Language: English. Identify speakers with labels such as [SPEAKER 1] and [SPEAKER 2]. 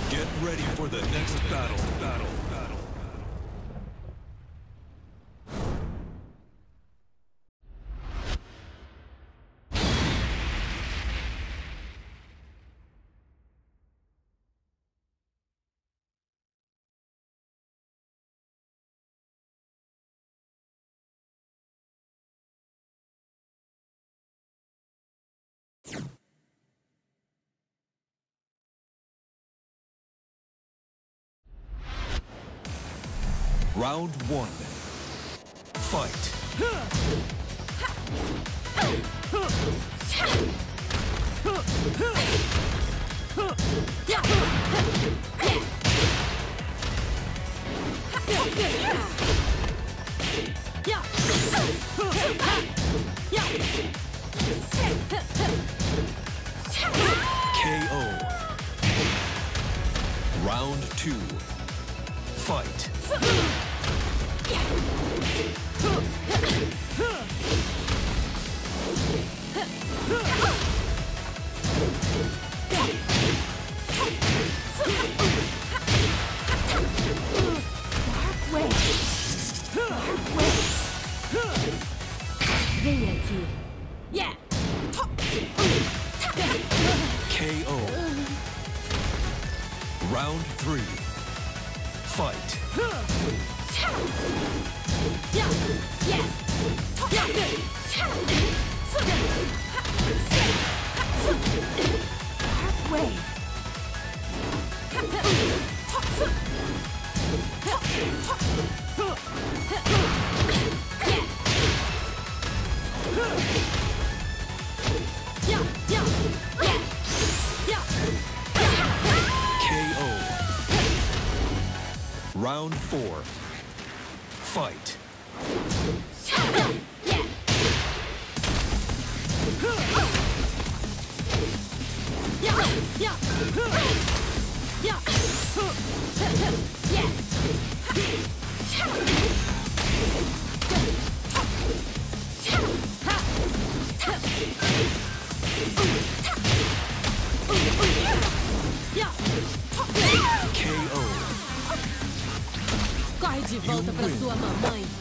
[SPEAKER 1] Get ready for the next battle. Round one. Fight. KO. Round two. Fight.
[SPEAKER 2] Vem aqui. Yeah.
[SPEAKER 1] KO. Round three. Fight. KO. Round four. Fight.
[SPEAKER 2] Corre de volta pra sua mamãe.